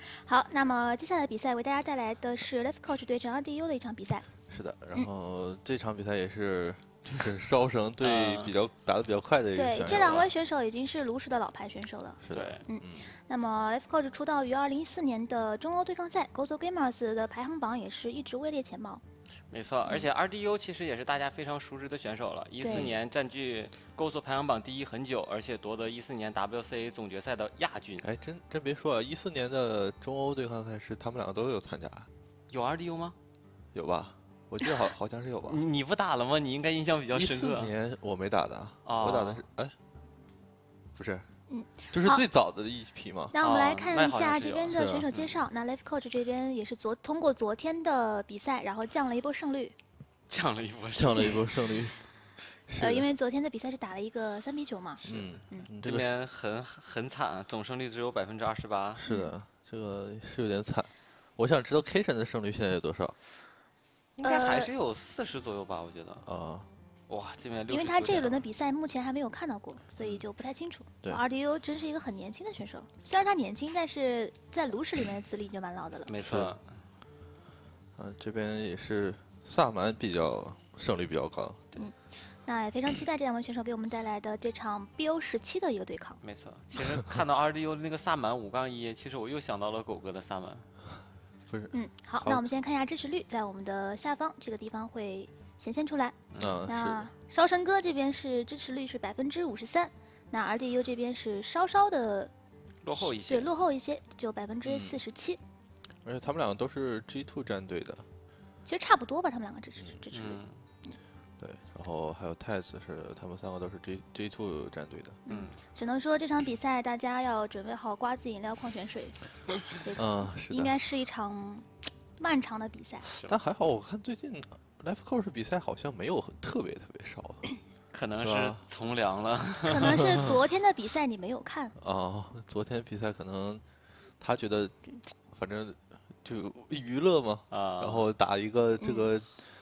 好，那么接下来比赛为大家带来的是 Life Coach 对阵 RDU 的一场比赛。 是的，然后这场比赛也是就是烧绳对打得比较快的一个选手。 对，这两位选手已经是炉石的老牌选手了。 是的， 那么 Life Coach 出道于2014年的中欧对抗赛 Gozo Gamers 的排行榜也是一直位列前茅。 没错，而且 RDU 其实也是大家非常熟知的选手了。14年占据 Gozo 排行榜第一很久，而且夺得14年 WCA 总决赛的亚军。 哎，真别说啊，14年的中欧对抗赛是他们两个都有参加。 有 RDU 吗？ 有吧？我记得好像是有吧。 你不打了吗？你应该印象比较深刻。 14年我没打的， 我打的是不是，就是最早的一批嘛。 那我们来看一下这边的选手介绍。那 Life Coach 这边也是通过昨天的比赛，然后降了一波胜率。 降了一波胜率。 因为昨天的比赛是打了一个3比9嘛。 这边很惨，总胜率只有28%。 是的，这个是有点惨。我想知道 K 神的胜率现在有多少？ 应该还是有40左右吧，我觉得。哇，这边因为他这一轮的比赛目前还没有看到过，所以就不太清楚。 对 ，RDU 真是一个很年轻的选手，虽然他年轻，但是在炉石里面的资历就蛮老的了。 没错。 这边也是萨满胜率比较高。 那也非常期待这两位选手给我们带来的这场 BO17的一个对抗。 没错，其实看到 RDU 那个萨满5-1，其实我又想到了狗哥的萨满。 不是。 好，那我们先看一下支持率，在我们的下方这个地方会显现出来。那烧神哥这边是支持率是53%，那 RDU 这边是稍稍的落后一些， 对，落后一些，只有47%。 而且他们两个都是 G2 战队的， 其实差不多吧，他们两个支持率。 对，然后还有 Tess 他们3个都是 G2 战队的。 只能说这场比赛大家要准备好瓜子、饮料、矿泉水。应该是一场漫长的比赛。 但还好，我看最近 Life Coach 比赛好像没有特别少。 可能是从良了。 可能是昨天的比赛你没有看。 昨天比赛可能他觉得反正就娱乐嘛，然后打一个这个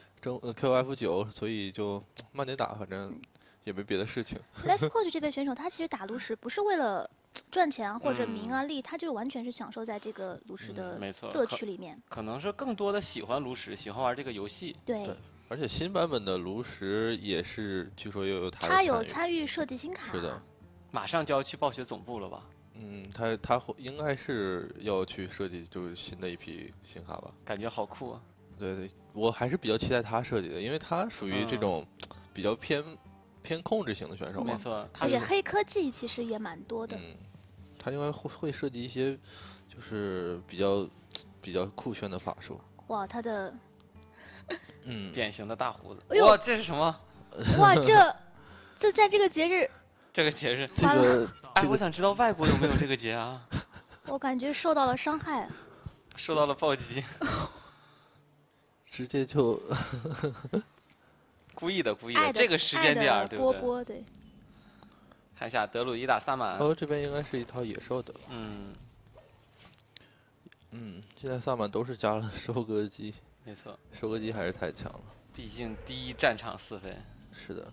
QF9，所以就慢点打，反正也没别的事情。 Life Coach 这边选手他其实打炉石不是为了赚钱或者名啊利，他就是完全是享受在这个炉石的乐趣里面。 可能是更多的喜欢炉石，喜欢玩这个游戏。 对。 而且新版本的炉石也是，据说又有他有参与设计新卡。 是的， 马上就要去暴雪总部了吧？ 他应该是要去设计就是新的一批新卡吧？ 感觉好酷啊！ 对，我还是比较期待他设计的，因为他属于这种比较偏控制型的选手嘛。 没错， 而且黑科技其实也蛮多的。 他应该会设计一些就是比较酷炫的法术。 哇，他的典型的大胡子。 哇， 这是什么？ 哇，这在这个节日。 这个节日，我想知道外国有没有这个节啊？ 我感觉受到了伤害， 受到了暴击， 直接就故意的，这个时间点，对不对？对。 看一下德鲁伊打萨满， 这边应该是一套野兽的。现在萨满都是加了收割机， 没错， 收割机还是太强了。 毕竟第一战场4分。 是的。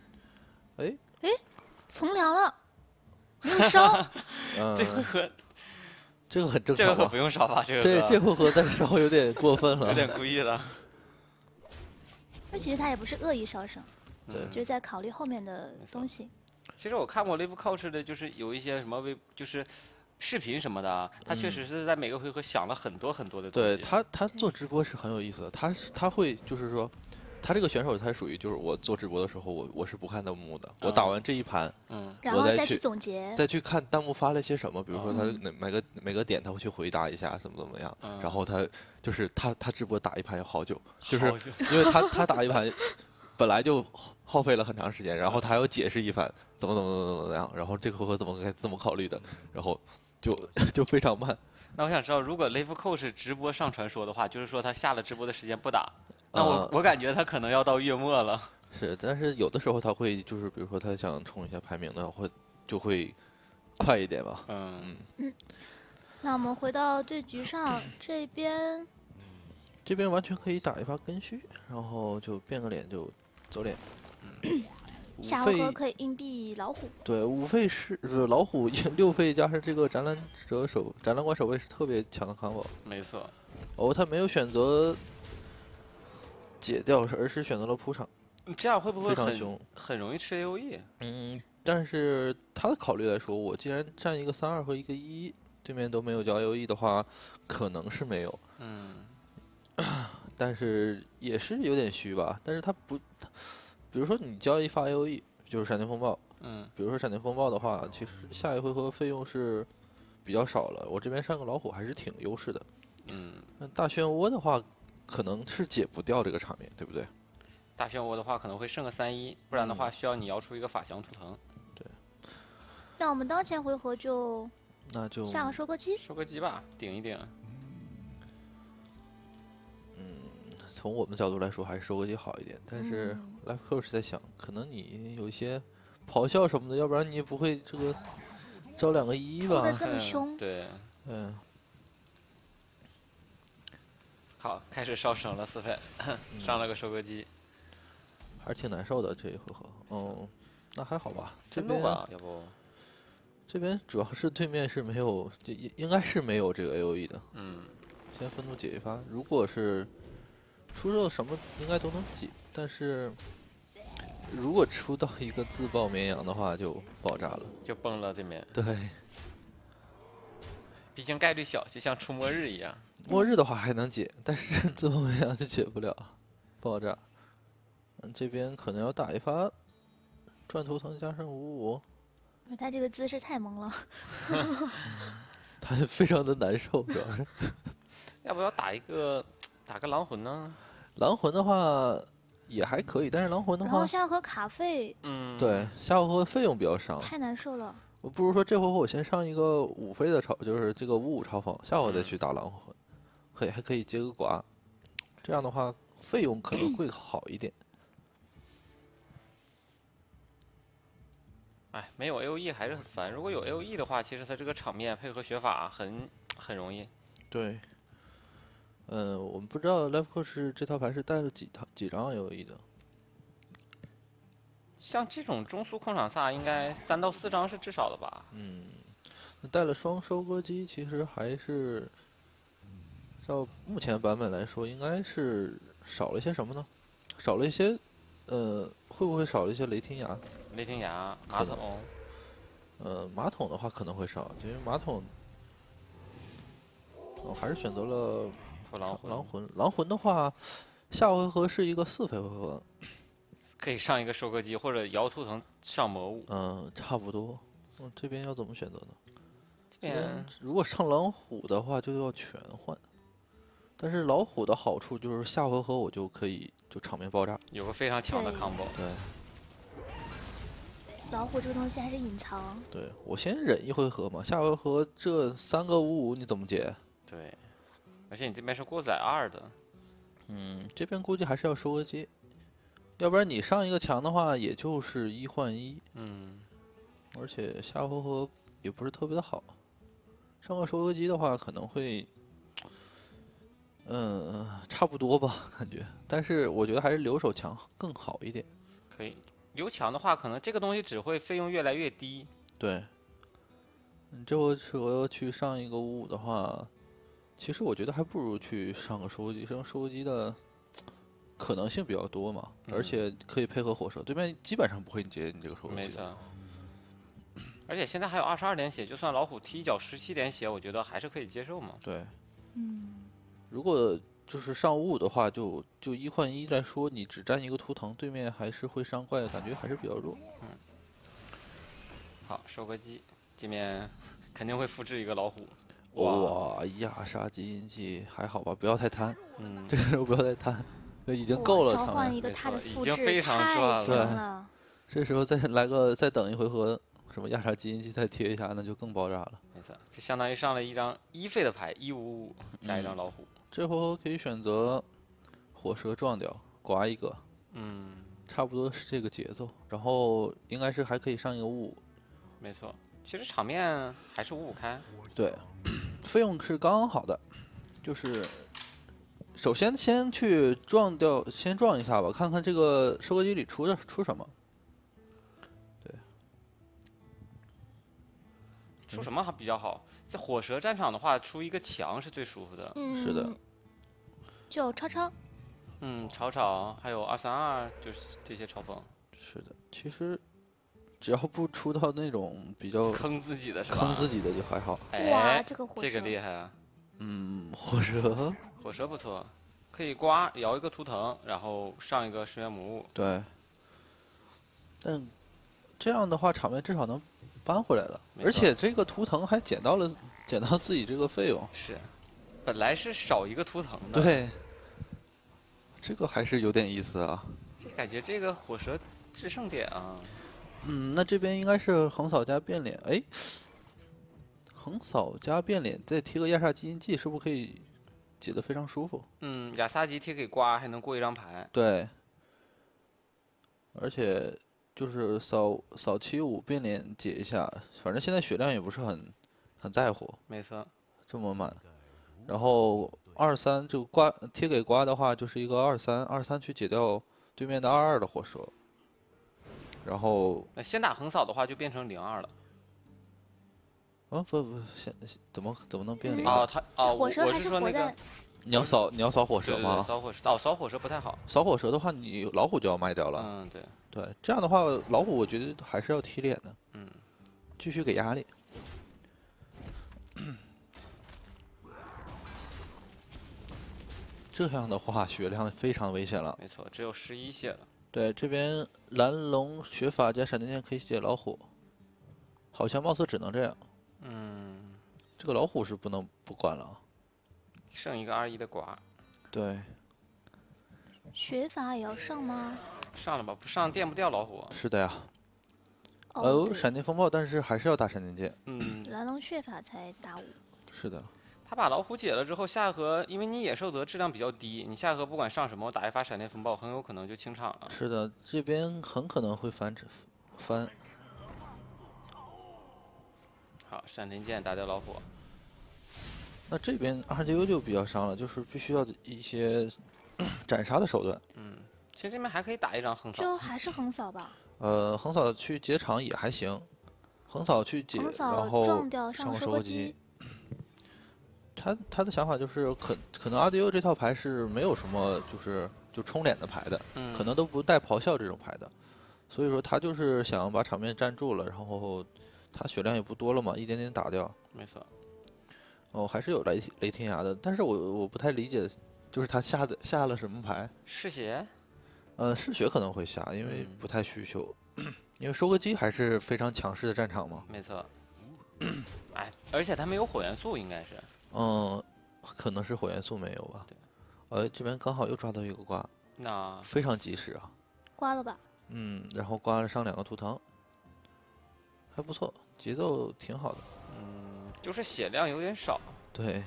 从良了，没有烧。 这回合， 这个很正常。 这个可不用烧吧？这回合再烧有点过分了， 有点故意了。 那其实他也不是恶意烧绳， 对， 就是在考虑后面的东西。 其实我看过 Live Coach 的，就是有一些什么就是视频什么的，他确实是在每个回合想了很多的东西。 对他做直播是很有意思的，他会就是说。他这个选手，他属于就是我做直播的时候，我是不看弹幕的。我打完这一盘， 然后再去总结， 再去看弹幕发了些什么。比如说他每个点他会去回答一下，怎么样。然后他就是他直播打一盘要好久，就是因为他打一盘本来就耗费了很长时间，然后他还要解释一番怎么样，然后这个回合怎么考虑的，然后就非常慢。 那我想知道，如果 Live Coach 直播上传说的话，就是说他下了直播的时间不打。那我感觉他可能要到月末了。 是，但是有的时候他会就是比如说他想冲一下排名的，就会快一点吧。 那我们回到对局上这边完全可以打一发根须，然后就变个脸就走脸。 下回合可以硬币老虎。 对，5费是老虎6费加上这个斩拦官守卫是特别强的 combo。 没错。 哦，他没有选择解掉，而是选择了铺场。 这样会不会很容易吃 AOE？ 但是他的考虑来说，我既然站一个32和一个1，对面都没有交 AOE 的话，可能是没有。但是也是有点虚吧。但是他不，比如说你交一发 AOE，就是闪电风暴。比如说闪电风暴的话，其实下一回合费用是比较少了。我这边上个老虎还是挺优势的。那大漩涡的话，可能是解不掉这个场面，对不对？ 大漩涡的话可能会剩个3-1，不然的话需要你摇出一个法翔图腾。 对。 那我们当前回合就下个收割机。 收割机吧，顶一顶。 从我们角度来说，还是收割机好一点。但是 Life Coach 在想，可能你有一些咆哮什么的，要不然你也不会这个招2个1吧？ 抽得这么凶。 对。好，开始烧成了4费，上了个收割机。 还是挺难受的这一回合。那还好吧。 愤怒吧，要不？ 这边主要是对面是没有，应该是没有这个 AOE 的。先愤怒解一发，如果是出肉什么应该都能解，但是如果出到一个自爆绵羊的话，就爆炸了， 就崩了这边。 对， 毕竟概率小，就像出末日一样。 末日的话还能解，但是自爆绵羊就解不了，爆炸。这边可能要打一发转图腾加上55。 他这个姿势太萌了。 他非常的难受，主要是。 要不要打个狼魂呢？ 狼魂的话也还可以，但是狼魂的话， 然后下回合卡费。 对，下回合费用比较伤， 太难受了。 我不如说这回合我先上一个5费的就是这个55超风，下回再去打狼魂，还可以接个寡，这样的话费用可能会好一点。 没有 AOE 还是很烦。如果有 AOE 的话，其实它这个场面配合学法很容易。 对。我们不知道 Life Coach 这套牌是带了几张 AOE 的。 像这种中速控场萨，应该3到4张是至少的吧？ 那带了双收割机，其实还是，照目前版本来说，应该是少了一些什么呢？少了一些，会不会少了一些雷霆牙？ 雷霆牙、马桶。 马桶的话可能会少，因为马桶，我还是选择了狼魂的话，下回合是一个4费回合， 可以上一个收割机或者摇图腾上魔物。 差不多。这边要怎么选择呢？ 这边如果上老虎的话，就要全换。但是老虎的好处就是下回合我就可以就场面爆炸， 有个非常强的 combo。 对。 老虎这个东西还是隐藏。 对，我先忍一回合嘛，下回合这3个55你怎么解？ 对，而且你这边是过载2的。 这边估计还是要收割机，要不然你上一个强的话，也就是1换1。而且下回合也不是特别的好，上个收割机的话可能会，差不多吧感觉，但是我觉得还是留守强更好一点。 可以。留强的话，可能这个东西只会费用越来越低。 对。这回合去上一个55的话，其实我觉得还不如去上个收割机，上收割机的可能性比较多嘛，而且可以配合火射，对面基本上不会接你这个收割机。 没错。而且现在还有22点血，就算老虎踢一脚17点血，我觉得还是可以接受嘛。 对。如果就是上55的话，就1换1来说，你只占一个图腾，对面还是会伤怪，感觉还是比较弱。 好，收割机这面肯定会复制一个老虎。 哇，亚杀基因器还好吧，不要太贪。这个时候不要太贪，已经够了。 召唤一个他的复制， 已经非常赚了。 这时候再等一回合，什么亚杀基因器再贴一下，那就更爆炸了。 没错，就相当于上了一张1费的牌，155加一张老虎。 这回合可以选择火蛇撞掉，刮一个。差不多是这个节奏，然后应该是还可以上一个55。 没错，其实场面还是55开。 对，费用是刚刚好的，就是首先去撞掉，先撞一下吧，看看这个收割机里出什么。 出什么还比较好？在火蛇战场的话，出一个强是最舒服的。 是的。 就超超。 草草还有232，就是这些超风。 是的，其实只要不出到那种比较坑自己的是吧？ 坑自己的就还好。 哇，这个火蛇这个厉害啊！ 火蛇不错，可以刮摇一个图腾，然后上一个深渊魔物。 对。但这样的话，场面至少能扳回来了，而且这个图腾还减到自己这个费用。 是，本来是少一个图腾的。 对。这个还是有点意思啊。 感觉这个火蛇制胜点啊。 那这边应该是横扫加变脸，哎，横扫加变脸再贴个亚萨基因记，是不是可以解得非常舒服？ 亚萨基贴给刮还能过一张牌。 对。而且就是扫75变脸解一下，反正现在血量也不是很在乎。 没错。 这么满，然后23这个刮贴给刮的话，就是一个23去解掉对面的22的火蛇。然后先打横扫的话就变成02了。 不，怎么能变0？ 火蛇还是说那个， 你要扫火蛇吗？ 扫火蛇，扫火蛇不太好。 扫火蛇的话，你老虎就要卖掉了。对，这样的话，老虎我觉得还是要提脸的。继续给压力。这样的话，血量非常危险了。 没错，只有11血了。 对，这边蓝龙血法加闪电剑可以解老虎，好像貌似只能这样。这个老虎是不能不管了。 剩一个21的刮。 对。 血法也要上吗？ 上了吧，不上电不掉老虎。 是的呀。闪电风暴，但是还是要打闪电剑。 蓝龙血法才打5。 是的。 他把老虎解了之后，下一回因为你野兽德质量比较低，你下一回不管上什么，我打一发闪电风暴，很有可能就清场了。 是的，这边很可能会翻。 好，闪电剑打掉老虎。 那这边2DU就比较伤了，就是必须要一些斩杀的手段。 其实这边还可以打一张横扫。 就还是横扫吧。 横扫去解场也还行，横扫去解，然后撞掉上个收割机。 他的想法就是可能RDU 这套牌是没有什么就冲脸的牌的，可能都不带咆哮这种牌的，所以说他就是想把场面站住了，然后他血量也不多了嘛，一点点打掉。 没错。 还是有雷天涯的，但是我不太理解，就是他下了什么牌？ 嗜血。 嗜血可能会下，因为不太需求，因为收割机还是非常强势的战场嘛。 没错。而且他没有火元素，应该是。 可能是火元素没有吧。对。这边刚好又抓到一个刮， 那非常及时啊。 刮了吧？ 然后刮了上2个图腾，还不错，节奏挺好的。 就是血量有点少。 对。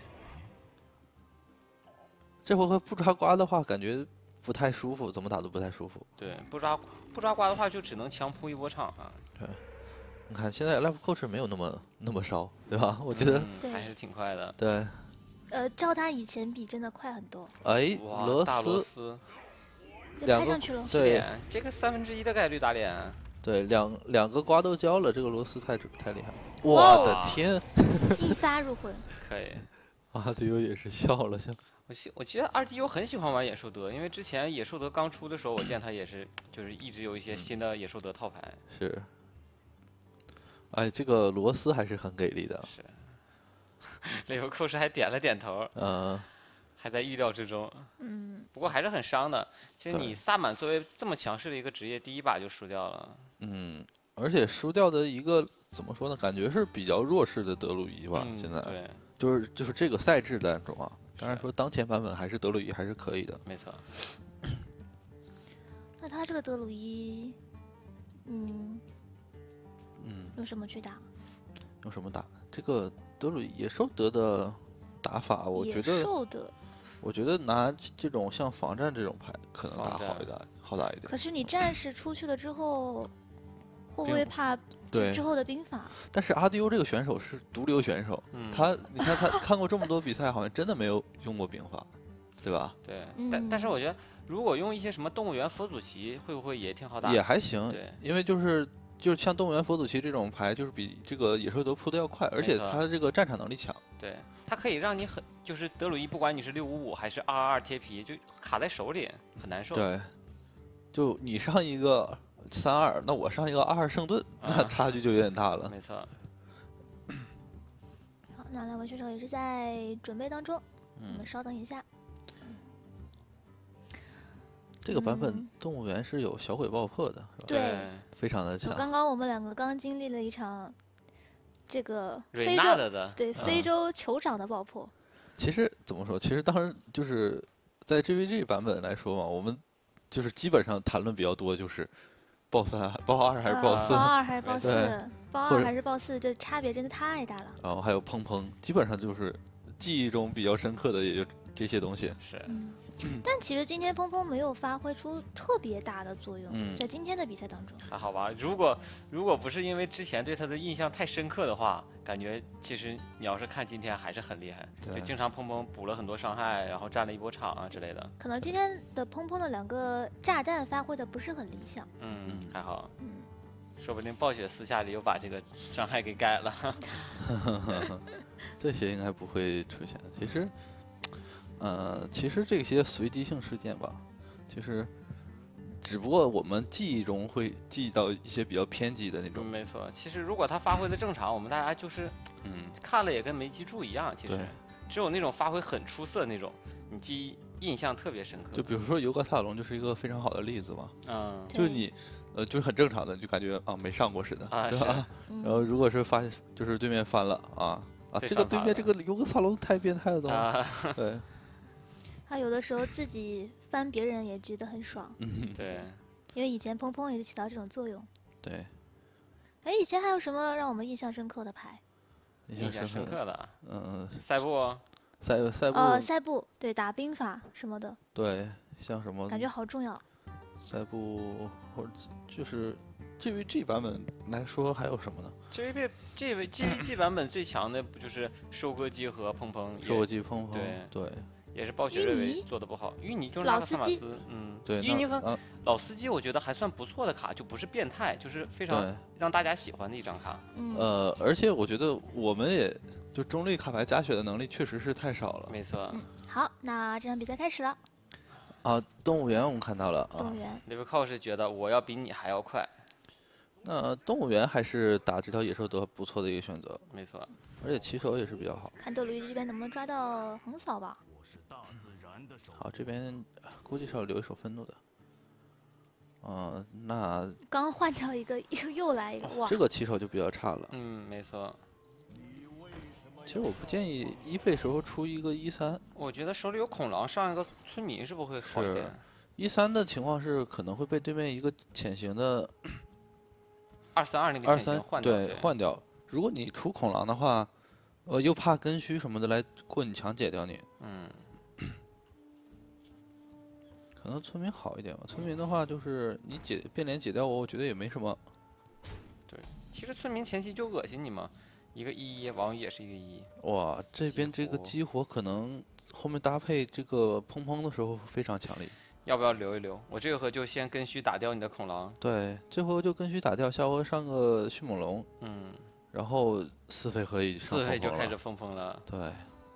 这回合不抓刮的话，感觉不太舒服，怎么打都不太舒服。 对，不抓刮的话，就只能强扑一波场啊。 对。你看现在 Life Coach 没有那么烧，对吧？我觉得还是挺快的。 对。 照他以前比，真的快很多。 大螺丝， 拍上去了。 对， 这个1/3的概率打脸。 对，两个刮都交了，这个螺丝太厉害了。我的天！ 一发入魂。 可以。 RDU 也是笑了笑。 我记得RDU很喜欢玩野兽德，因为之前野兽德刚出的时候，我见他也是就是一直有一些新的野兽德套牌。 是。这个螺丝还是很给力的。 是。雷弗寇什还点了点头。还在预料之中。不过还是很伤的。其实你萨满作为这么强势的一个职业，第一把就输掉了。 而且输掉的一个怎么说呢？感觉是比较弱势的德鲁伊吧。现在。 对。 就是这个赛制当中啊，当然说当前版本还是德鲁伊还是可以的。 没错。 那他这个德鲁伊，用什么去打？ 用什么打？这个德鲁伊野兽德的打法，我觉得拿这种像防战这种牌可能打好打一点。 可是你战士出去了之后，会不会怕之后的兵法？ 但是RDU这个选手是毒瘤选手，你看他看过这么多比赛，好像真的没有用过兵法，对吧？ 对。但是我觉得，如果用一些什么动物园佛祖旗，会不会也挺好打？ 也还行。 对。 因为就是就像动物园佛祖旗这种牌，就是比这个野兽德扑的要快，而且它这个战场能力强。 对，它可以让你就是德鲁伊，不管你是655还是222贴皮，就卡在手里很难受。 对，就你上一个32，那我上一个22圣盾，那差距就有点大了。 没错。 好，那两位选手也是在准备当中，我们稍等一下。 这个版本动物园是有小鬼爆破的，是吧？ 对， 非常的强。 刚刚我们两个刚经历了一场这个非洲非洲酋长的爆破。 其实怎么说？其实当时就是在 GVG 版本来说嘛，我们就是基本上谈论比较多，就是爆3、爆2还是爆4？ 爆2还是爆4？爆2还是爆4？这差别真的太大了。 然后还有砰砰，基本上就是记忆中比较深刻的也就这些东西。 是。 但其实今天砰砰没有发挥出特别大的作用，在今天的比赛当中还好吧。如果不是因为之前对他的印象太深刻的话，感觉其实你要是看今天还是很厉害，就经常砰砰补了很多伤害，然后占了一波场啊之类的。 可能今天的砰砰的2个炸弹发挥的不是很理想。 还好。说不定暴雪私下里又把这个伤害给改了。 这些应该不会出现。其实这些随机性事件吧，其实只不过我们记忆中会记到一些比较偏激的那种。 没错，其实如果他发挥的正常，我们大家就是看了也跟没记住一样。其实只有那种发挥很出色的那种，你印象特别深刻。 就比如说尤格萨隆就是一个非常好的例子嘛。就是你就是很正常的，就感觉没上过似的，对吧？然后如果是就是对面翻了这个对面这个尤格萨隆太变态了都。对。 他有的时候自己翻别人也觉得很爽。 对。 因为以前砰砰也是起到这种作用。 对。 以前还有什么让我们印象深刻的牌？ 印象深刻的， 赛布，对，打兵法什么的。 对，像什么？ 感觉好重要。 赛布或者就是 GVG 版本来说还有什么呢 ？GVG 版本最强的不就是收割机和砰砰？ 收割机砰砰。对。 也是暴雪认为做的不好，淤泥就是拉克萨马斯， 对， 淤泥和老司机我觉得还算不错的卡，就不是变态，就是非常让大家喜欢的一张卡。 而且我觉得我们也就中立卡牌加血的能力确实是太少了。 没错。 好，那这场比赛开始了。 动物园我们看到了动物园 Livercall 是觉得我要比你还要快。 那动物园还是打这条野兽德不错的一个选择。 没错。 而且骑手也是比较好。 看德鲁伊这边能不能抓到横扫吧。 好，这边估计是要留一手愤怒的。那刚换掉一个，又来一个，哇！ 这个骑手就比较差了。 没错。 其实我不建议1费时候出一个13。 我觉得手里有恐狼，上一个村民是不是会好一点 ？13的情况是可能会被对面一个潜行的 232那个潜行换掉。 对，换掉。如果你出恐狼的话，又怕根须什么的来过你墙解掉你。可能村民好一点吧。村民的话，就是你变脸解掉我觉得也没什么。 对，其实村民前期就恶心你嘛，一个1-1，王宇也是一个1。 哇，这边这个激活可能后面搭配这个砰砰的时候非常强力。 要不要留一留？我这回合就先根须打掉你的恐狼。 对，这回合就根须打掉，下回合上个迅猛龙。然后4费可以上 4费就开始疯疯了。 对。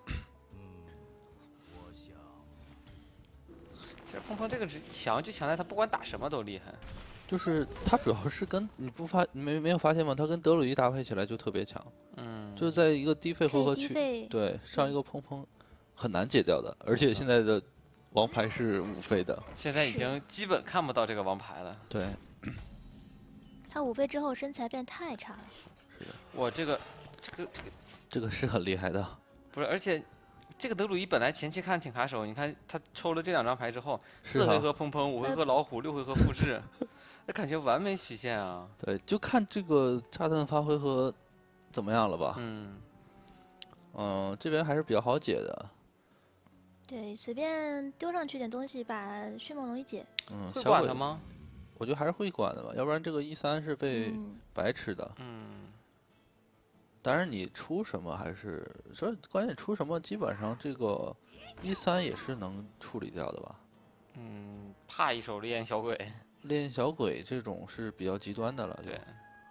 其实砰砰这个强就强在他不管打什么都厉害， 就是他主要是跟你没有发现吗？他跟德鲁伊搭配起来就特别强。就是在一个低费回合区，对，上一个砰砰很难解掉的，而且现在的王牌是5费的。 现在已经基本看不到这个王牌了。 对。 他5费之后身材变太差了。 是的。 我这个是很厉害的。 不是，而且。这个德鲁伊本来前期看挺卡手，你看他抽了这2张牌之后，4回合砰砰，5回合老虎，6回合复制，那感觉完美曲线啊。 对，就看这个炸弹发挥和怎么样了吧。这边还是比较好解的。 对，随便丢上去点东西，把迅猛龙一解。 会管他吗？ 我觉得还是会管的吧，要不然这个13是被白吃的。当然你出什么还是说关键出什么，基本上这个13也是能处理掉的吧。 怕一手烈焰小鬼。 烈焰小鬼这种是比较极端的了。 对。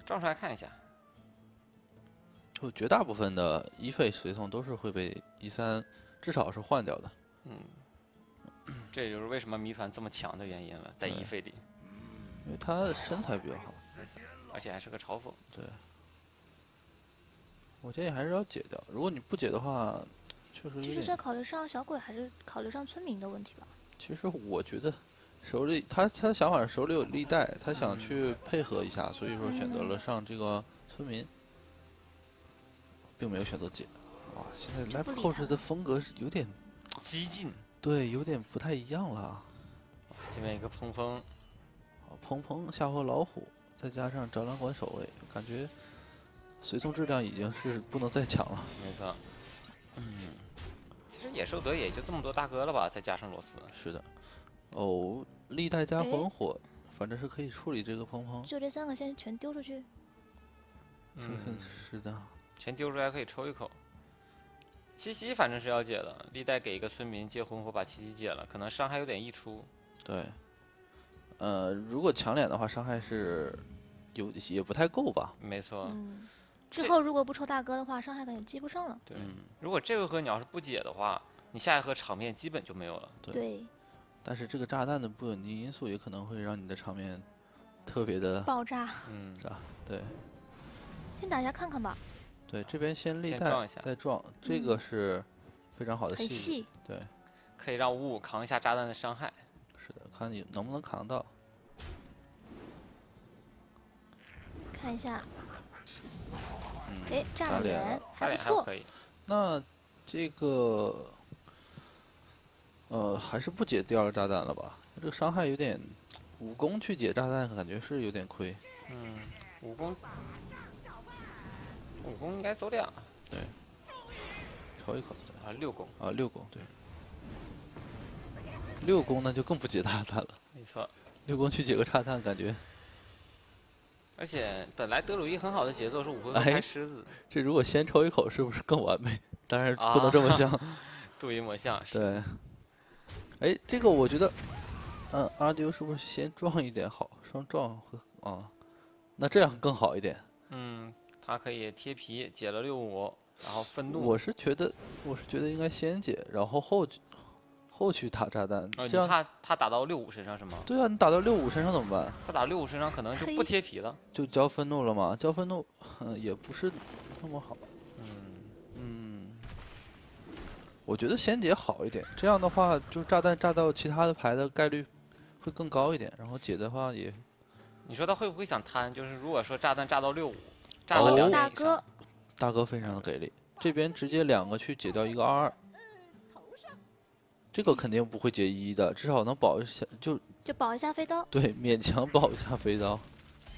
照出来看一下。 就绝大部分的一费随从都是会被1-3至少是换掉的。 这也就是为什么谜团这么强的原因了，在一费里。 因为他身材比较好， 而且还是个嘲讽。 对。我建议还是要解掉，如果你不解的话，确实。 这是在考虑上小鬼，还是考虑上村民的问题吧？ 其实我觉得。手里他想法是手里有历代，他想去配合一下，所以说选择了上这个村民，并没有选择解。哇，现在 Life Coach 的风格是有点激进， 对，有点不太一样了。 这边一个砰砰， 砰砰吓唬老虎，再加上展览馆守卫，感觉随从质量已经是不能再强了。 没错。其实野兽德也就这么多大哥了吧，再加上罗斯。 是的。哦。历代加魂火，反正是可以处理这个砰砰。 就这3个先全丢出去。 是的。 全丢出来可以抽一口。七夕反正是要解的，历代给一个村民借魂火把七夕解了，可能伤害有点溢出。 对。如果强脸的话，伤害是也不太够吧？ 没错。 之后如果不抽大哥的话，伤害感觉接不上了。 对。如果这回合你要是不解的话，你下一回合场面基本就没有了。 对。 但是这个炸弹的不稳定因素也可能会让你的场面特别的爆炸。 炸。对。 先打一下看看吧。 对，这边先历代再撞，这个是非常好的细。 对。 可以让55扛一下炸弹的伤害。 是的，看你能不能扛到。 看一下。炸脸还不错。 那这个。还是不解第2个炸弹了吧？这个伤害有点，武功去解炸弹感觉是有点亏。 武功应该走2。 对。抽一口。 啊，6攻。 啊，6攻对。6攻那就更不解炸弹了。 没错。 6攻去解个炸弹感觉。 而且本来德鲁伊很好的节奏是5回合开狮子。 这如果先抽一口是不是更完美？当然不能这么想。 镀银魔像。 对。这个我觉得，RDU 是不是先撞一点好？双撞那这样更好一点。 他可以贴皮解了65，然后愤怒。 我是觉得应该先解，然后后去打炸弹。这样他打到65身上是吗？ 对啊，你打到65身上怎么办？ 他打65身上可能就不贴皮了。 就交愤怒了吗？交愤怒，也不是那么好。我觉得先解好一点，这样的话，就炸弹炸到其他的牌的概率会更高一点。然后解的话也， 你说他会不会想贪？就是如果说炸弹炸到65，炸了2点以上， 大哥非常的给力，这边直接2个去解掉一个22，这个肯定不会解1的，至少能保一下，就保一下飞刀。 对，勉强保一下飞刀。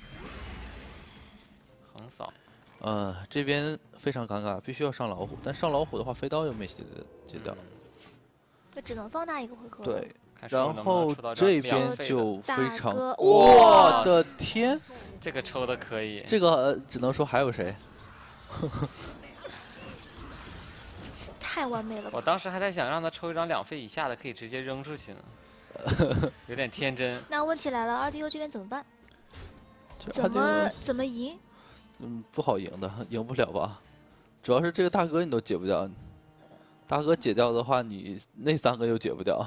横扫。 这边非常尴尬，必须要上老虎，但上老虎的话，飞刀又没解掉， 就只能放大一个回合。 对，然后这边就非常， 我的天， 这个抽的可以， 这个只能说还有谁？ 太完美了吧！ 我当时还在想让他抽一张2费以下的，可以直接扔出去呢，有点天真。 那问题来了，RDU 这边怎么办？怎么赢？ 不好赢的，赢不了吧？主要是这个大哥你都解不掉，大哥解掉的话，你那3个又解不掉，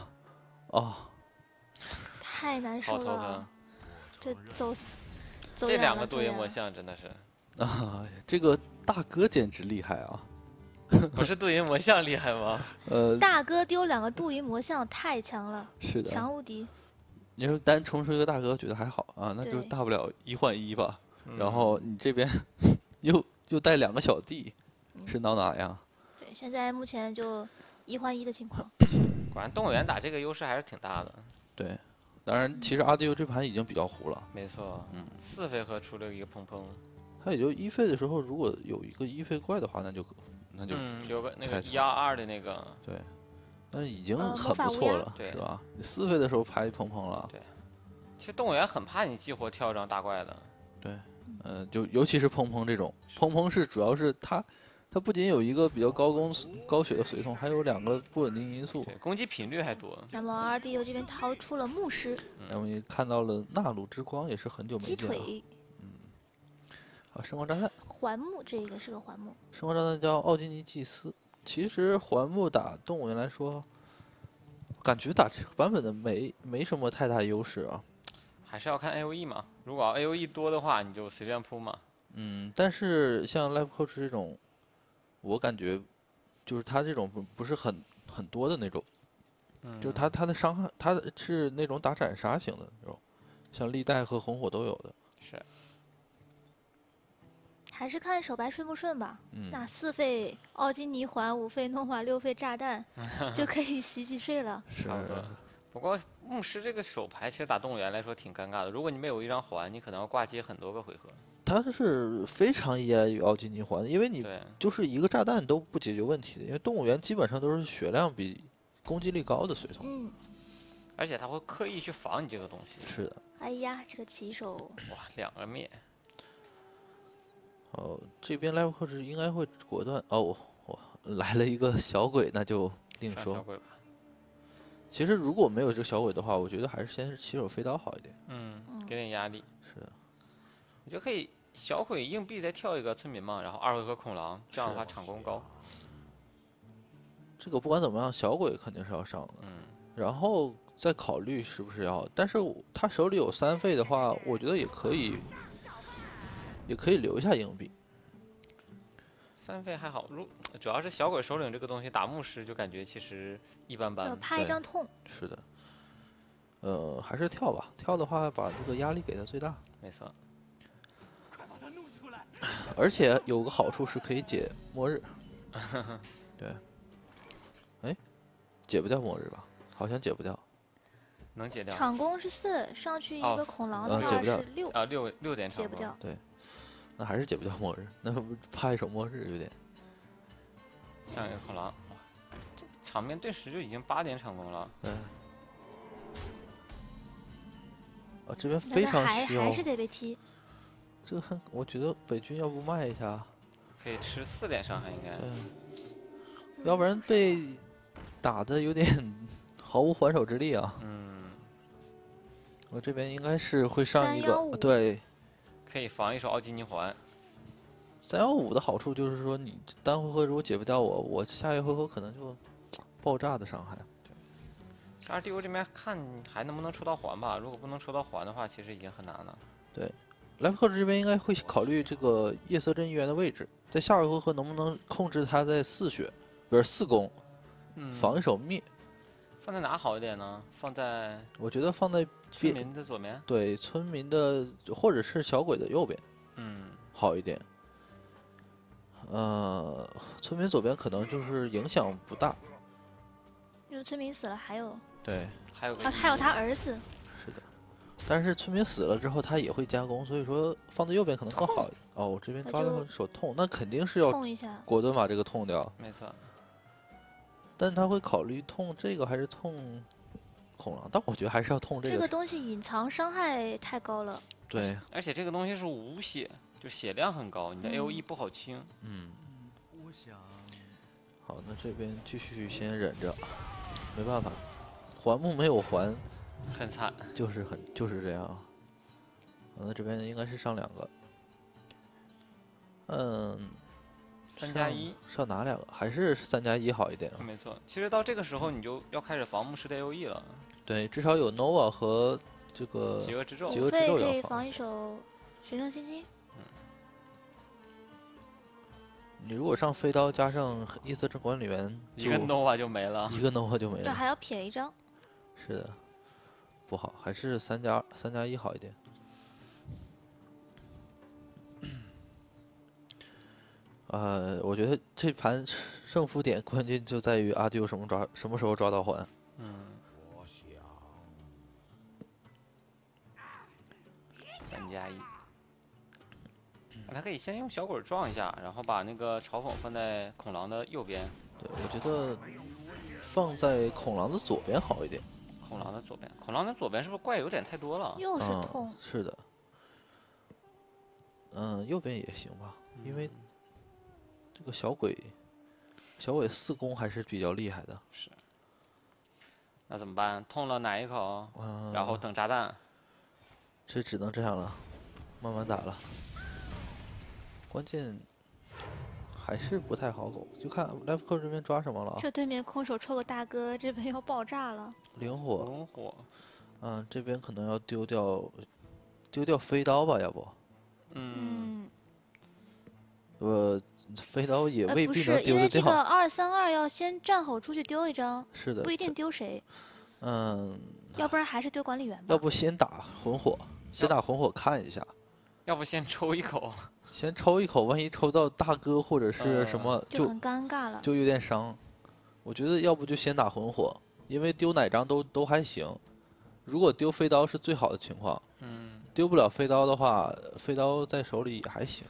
太难受了。这这2个镀银魔像真的是这个大哥简直厉害啊！ 不是镀银魔像厉害吗？ 大哥丢2个镀银魔像太强了， 是的， 强无敌。 你说单冲出一个大哥觉得还好啊，那就大不了1换1吧。然后你这边又带2个小弟，是闹哪样？ 对，现在目前就1换1的情况。 果然动物园打这个优势还是挺大的。 对，当然其实RDU这盘已经比较糊了。 没错，4费和出了一个砰砰。 他也就1费的时候，如果有一个1费怪的话，那就有个那个122的那个。 对，那已经很不错了，是吧？你4费的时候拍砰砰了。 对，其实动物园很怕你激活跳一张大怪的。 对，就尤其是砰砰这种，砰砰是主要是它不仅有一个比较高血的随从，还有2个不稳定因素， 攻击频率还多。 那么RDU这边掏出了牧师， 然后也看到了纳鲁之光，也是很久没见了。 鸡腿。 声光炸弹。 环木这个是个环木。 声光炸弹叫奥基尼祭司。其实环木打动物园来说，感觉打这个版本的没什么太大优势啊。 还是要看 AOE 嘛，如果 AOE 多的话，你就随便铺嘛。 但是像 Life Coach 这种，我感觉就是他这种不是很多的那种，就是他的伤害，他是那种打斩杀型的那种，像历代和红火都有的。 是。 还是看手牌顺不顺吧。那4费奥基尼环，5费诺瓦，6费炸弹，就可以洗睡了。 是。 不过牧师这个手牌其实打动物园来说挺尴尬的，如果你没有一张环，你可能要挂接很多个回合。 它是非常依赖于奥基尼环，因为你就是一个炸弹都不解决问题的，因为动物园基本上都是血量比攻击力高的随从。 而且他会刻意去防你这个东西。 是的。 哎呀，这个骑手。 哇，2个灭。 这边 Life Coach 应该会果断。我来了一个小鬼，那就另说。 小鬼吧。 其实如果没有这个小鬼的话，我觉得还是先是骑手飞刀好一点。 给点压力。 是的。 我觉得可以小鬼硬币再跳一个村民嘛，然后2回合恐狼，这样的话场攻高。 这个不管怎么样，小鬼肯定是要上的。然后再考虑是不是要，但是他手里有3费的话，我觉得也可以留一下硬币。 3费还好，主要是小鬼首领这个东西打牧师就感觉其实一般般。 怕一张痛。 是的。还是跳吧，跳的话把这个压力给他最大。 没错。 而且有个好处是可以解末日。对。哎，解不掉末日吧？好像解不掉。 能解掉。 场攻是4，上去一个恐狼的话是6。 6点解不掉。 对。那还是解不掉末日，那怕一手末日有点。 上一个恐狼，这场面顿时就已经8点场攻了。 对。这边非常需要。 还是得被踢。 这个我觉得北军要不卖一下。 可以吃4点伤害应该。 要不然被打的有点毫无还手之力啊。我这边应该是会上一个。对。 可以防一手奥基尼环。 315的好处就是说，你单回合如果解不掉我下一回合可能就爆炸的伤害。 对。2DO 这边看还能不能抽到环吧，如果不能抽到环的话，其实已经很难了。 对。Life Coach这边应该会考虑这个夜色镇议员的位置，在下一回合能不能控制他在4血，不是4攻，防一手灭。 放在哪好一点呢？放在我觉得放在村民的左边。 对，村民的或者是小鬼的右边。好一点。村民左边可能就是影响不大。 因为村民死了还有。 对。 还有他儿子。 是的。但是村民死了之后，他也会加工，所以说放在右边可能更好一点。我这边抓了手痛，那肯定是要果断把这个痛掉。 没错。 但他会考虑痛这个还是痛恐狼？但我觉得还是要痛这个。 这个东西隐藏伤害太高了。 对。 而且这个东西是无血，就血量很高，你的 AOE 不好清。 好，那这边继续先忍着，没办法，环木没有环。 很惨， 就是这样。那这边应该是上2个。 3+1。 上哪2个？还是3+1好一点。 没错，其实到这个时候你就要开始防牧师的 AOE 了。 对，至少有 Nova 和这个极恶之咒。 极恶之咒可以防一手神圣心经。 你如果上飞刀加上夜色镇管理员， 一个 Nova 就没了。 一个 Nova 就没了。 这还要撇一张。 是的。不好，还是3+1好一点。我觉得这盘胜负点关键就在于阿丢什么时候抓到环。 3+1。他可以先用小鬼撞一下，然后把那个嘲讽放在恐狼的右边。 对，我觉得放在恐狼的左边好一点。 恐狼的左边，恐狼的左边是不是怪有点太多了？ 又是痛。 是的。右边也行吧，因为这个小鬼4攻还是比较厉害的。 是。那怎么办？痛了奶一口，然后等炸弹。 这只能这样了，慢慢打了。 关键还是不太好搞，就看莱夫克这边抓什么了。 这对面空手抽个大哥，这边要爆炸了。 灵火。 灵火。 这边可能要丢掉飞刀吧，要不？飞刀也未必能丢得掉。 不是，因为这个232要先站好出去丢一张。 是的。 不一定丢谁。要不然还是丢管理员吧。 要不先打魂火，先打魂火看一下。 要不先抽一口。 先抽一口，万一抽到大哥或者是什么， 就很尴尬了， 就有点伤。我觉得要不就先打魂火，因为丢哪张都还行。如果丢飞刀是最好的情况。丢不了飞刀的话，飞刀在手里也还行。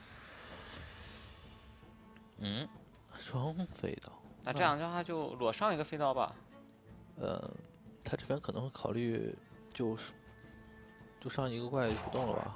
双飞刀。 那这样的话就裸上一个飞刀吧。 他这边可能会考虑就上一个怪不动了吧。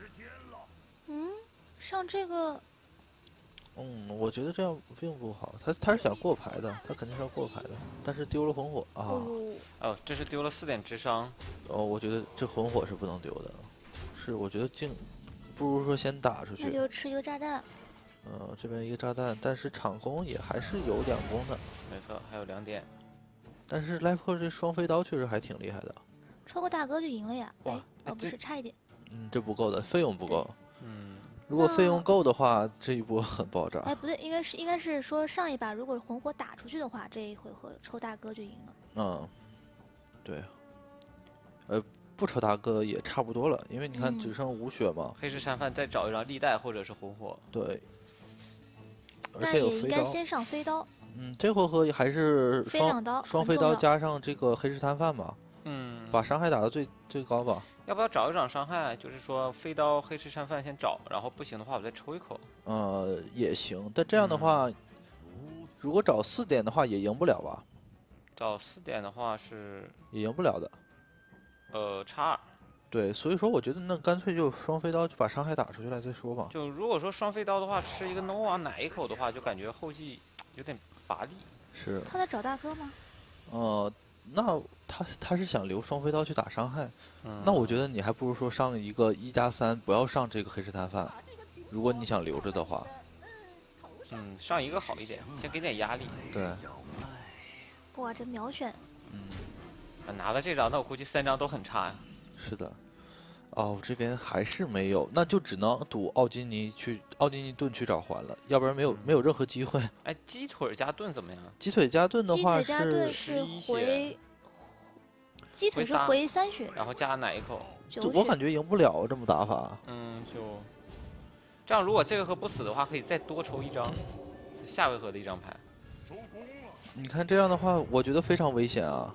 上这个。 我觉得这样并不好。他是想过牌的，他肯定是要过牌的，但是丢了魂火啊。 这是丢了4点智商。 我觉得这魂火是不能丢的。是，我觉得不如说先打出去。 那就吃一个炸弹。 这边一个炸弹，但是场攻也还是有2攻的。 没错，还有2点。 但是莱夫克这双飞刀确实还挺厉害的。 抽个大哥就赢了呀！不是，差一点。 这不够的，费用不够。如果费用够的话，这一波很爆炸。 不对，应该是说上一把如果魂火打出去的话，这一回合抽大哥就赢了。 对。不抽大哥也差不多了，因为你看只剩5血嘛。 黑石山饭再找一张历代或者是魂火。 对。 但也应该先上飞刀。 这回合还是双飞刀加上这个黑石摊贩吧。把伤害打到最高吧。 要不要找一找伤害？就是说飞刀黑石山饭先找，然后不行的话我再抽一口。 也行，但这样的话，如果找4点的话也赢不了吧？ 找4点的话是也赢不了的。 差2。 对，所以说我觉得那干脆就双飞刀就把伤害打出去了再说吧。 就如果说双飞刀的话，吃一个 nova 奶一口的话，就感觉后继有点乏力。 是。 他在找大哥吗？ 那他是想留双飞刀去打伤害。那我觉得你还不如说上一个1+3，不要上这个黑石摊贩。如果你想留着的话。 上一个好一点，先给点压力。 对。 哇，这秒选。 拿了这张，那我估计3张都很差呀。 是的。这边还是没有，那就只能赌奥金尼盾去找环了，要不然没有任何机会。 鸡腿加盾怎么样？ 鸡腿加盾的话是 11血。 鸡腿是回3血， 然后加哪一口？ 我感觉赢不了这么打法。 就这样。如果这回合不死的话，可以再多抽1张，下回合的1张牌。 你看这样的话，我觉得非常危险啊。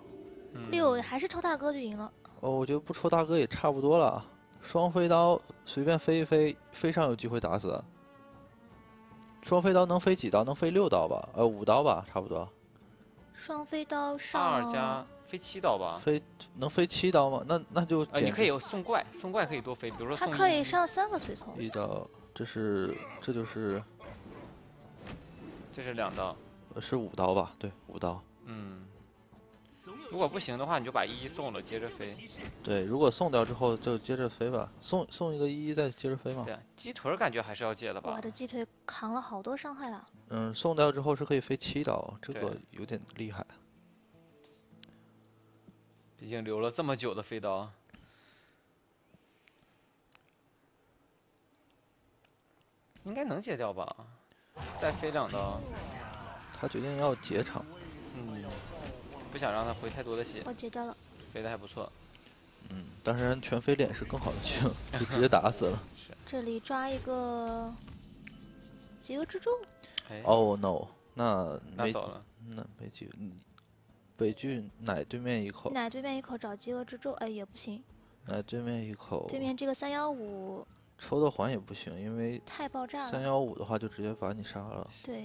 6还是抽大哥就赢了。 我觉得不抽大哥也差不多了。双飞刀随便飞一飞，非常有机会打死。双飞刀能飞几刀？能飞6刀吧？5刀吧，差不多。 双飞刀上 2加飞7刀吧？ 能飞7刀吗？那就你可以送怪可以多飞，比如说他可以上3个随从。 1刀，这就是这是2刀， 是5刀吧？对，5刀。 如果不行的话，你就把11送了，接着飞。 对，如果送掉之后就接着飞吧，送一个11再接着飞嘛。 对，鸡腿感觉还是要接的吧？ 哇，这鸡腿扛了好多伤害啊。 送掉之后是可以飞7刀，这个有点厉害。 毕竟留了这么久的飞刀。应该能接掉吧？再飞2刀。 他决定要结场。 不想让他回太多的血。 我接掉了。 飞的还不错。 当然全飞脸是更好的情，就直接打死了。 这里抓一个极恶之柱。 no， 那走了。 那北剧奶对面一口。 奶对面一口找极恶之柱，也不行。 奶对面一口。 对面这个315。 抽到环也不行，因为太爆炸了。 315的话就直接把你杀了。 对。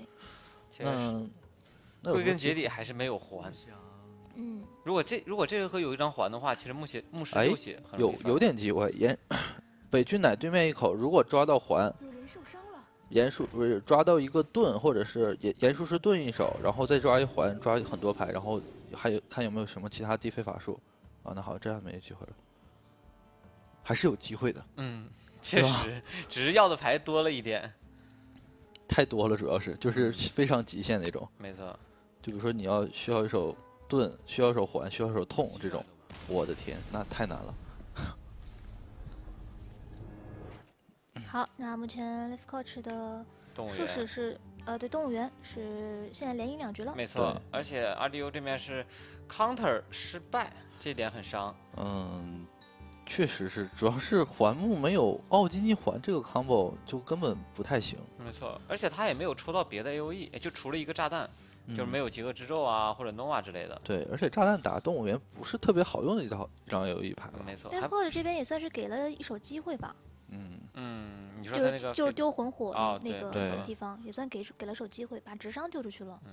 归根结底还是没有环。如果这回合有一张环的话，其实牧师6血有点机会。北剧奶对面一口，如果抓到环，严术不是抓到一个盾，或者是严术士盾一手，然后再抓一环，抓很多牌，然后还有看有没有什么其他低飞法术。那好，这样没机会了，还是有机会的。 确实，只是要的牌多了一点。 太多了，主要是就是非常极限那种。 没错。 就比如说你需要一手盾，需要一手环，需要一手痛这种，我的天，那太难了。 好，那目前 Life Coach 的术士是对，动物园是现在连赢2局了。 没错，而且 RDU 这边是 counter 失败，这点很伤。 确实是，主要是环木没有奥基尼环这个 combo 就根本不太行。 没错，而且他也没有抽到别的 AOE，也就除了一个炸弹，就是没有极恶之咒啊或者 Nova 之类的。 对，而且炸弹打动物园不是特别好用的一张 AOE 牌了。 没错， 但或者这边也算是给了一手机会吧。 你说在那个就是丢魂火那个地方也算给了手机会，把直伤丢出去了。